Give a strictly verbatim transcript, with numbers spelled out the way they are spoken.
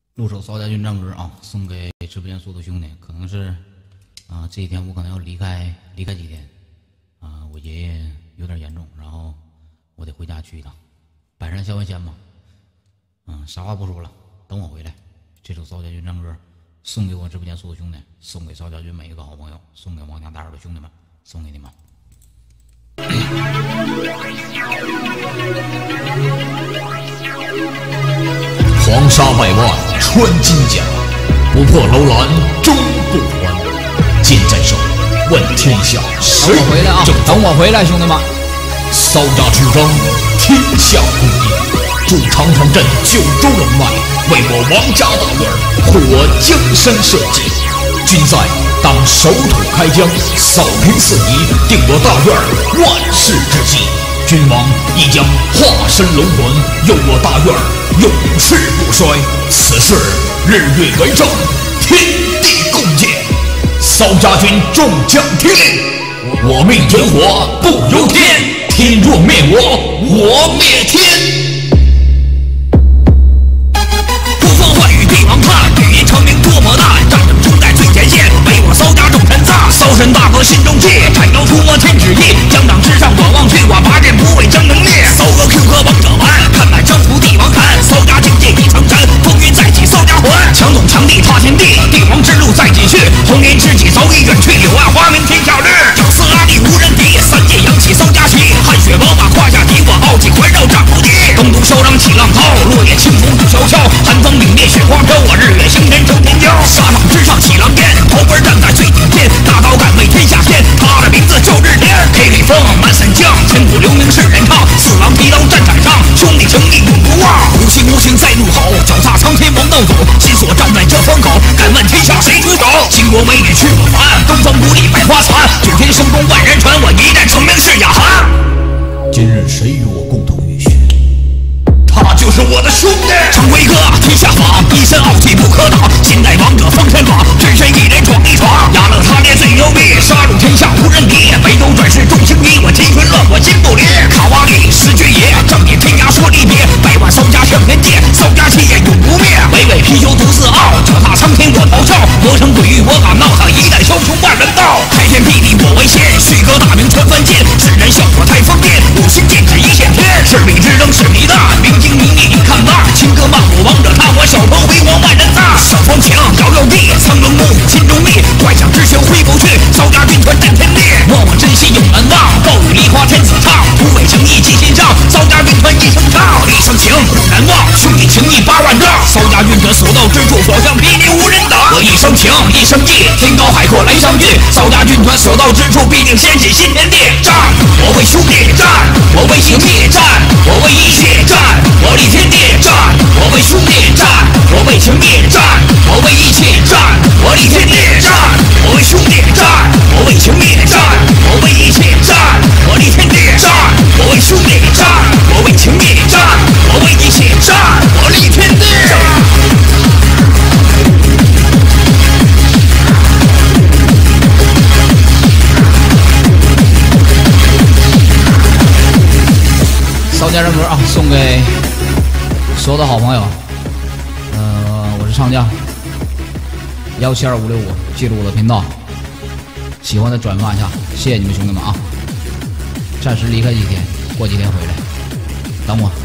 入手邵家军战歌啊，送给直播间所有的兄弟。可能是啊，这几天我可能要离开离开几天啊，我爷爷有点严重，然后我得回家去一趟，百善孝为先嘛。嗯，啥话不说了，等我回来，这首邵家军战歌送给我直播间所有兄弟，送给邵家军每一个好朋友，送给王家大耳的兄弟们，送给你们。 黄沙百万穿金甲，不破楼兰终不还。剑在手，问天下谁等我回来啊！等我回来，兄弟们！ 骚家之争，天下公义。助长城镇九州人脉，为我王家大院火江山社稷。均在当守土开疆，扫平四夷，定我大院万世之基。君王亦将化身龙魂，佑我大院永世不衰。此事日月为证，天地共鉴。骚家军众将听令，我命天火不由天，天若灭我，我灭天。呼风唤雨帝王看，语音成名多么难，战争冲在最前线，为我骚家众神赞。骚神大哥心中气，斩妖除魔天旨意，疆场之上广望去，我拔剑不畏争能灭。骚哥 Q 和王者蛮，看满征服帝王坛，骚家境界已成真，风云再起骚家还。强总强地踏天地，帝王之路再继续，红颜知己早已远去，柳暗花明天下绿。屌丝阿力无人敌，三界扬起骚家旗，汗血宝马胯下敌我傲气环绕战不敌。东都嚣张起浪涛，落叶清风入萧萧，寒风凛冽雪花飘，我日月星辰冲天骄。沙场之上起狼烟，头棍站在最顶尖，大刀敢为天下先，他的名字叫日天。黑里风满伞降，千古留名世人唱，四郎提刀战场上，兄弟情义永不忘。无形无形在怒吼，脚踏苍天王道走，心所站在这风口，敢问天下谁出手？倾国美女去不凡，东方不利百花残，九天神功万人传，我一战成名是雅涵。今日谁与我共同浴血？他就是我的兄弟，成为哥天下法，一身傲气不可挡，现代王者封神榜，只身一人闯一闯，亚勒他爹最牛逼，杀入天下无人敌，北斗转世众星敌，我金魂乱我心不离，卡哇伊是军爷，正点天涯说离别，百万骚家向天界，骚家气焰永不灭，巍巍貔貅独自傲，脚踏苍天我咆哮，魔城鬼域我敢闹，他一代枭雄万人道，开天辟地我为先，旭哥大名传凡间，世人笑我太疯癫，五星剑指一线天，是彼之争是彼的，明经明义你看吧，情歌漫舞王者他我小鹏辉煌万人赞，上风情摇摇地，苍龙木心中立，幻想之雄挥不去，骚家军团战天地，莫我真心永难忘，暴雨梨花天子唱，土匪情义记心上，骚家军团一声唱，一声情永难忘，兄弟情义八万丈，骚家军团所到之处，所向披靡无人挡，我一声情一声义，天高海阔来相聚，骚家军团所到之处，必定掀起新天地。战，我为兄弟战，我为情义战，我为一切战，我立天地战，我为兄弟战，我为情义战，我为一切战，我立天地战，我为兄弟战，我为情义战，我为一切战，我立天地战，我为兄弟战，我为情义战，我为一切战，我立天地。 骚家人歌啊，送给所有的好朋友。呃，我是唱将幺七二五六五，记住我的频道，喜欢的转发一下，谢谢你们兄弟们啊！暂时离开几天，过几天回来，等我。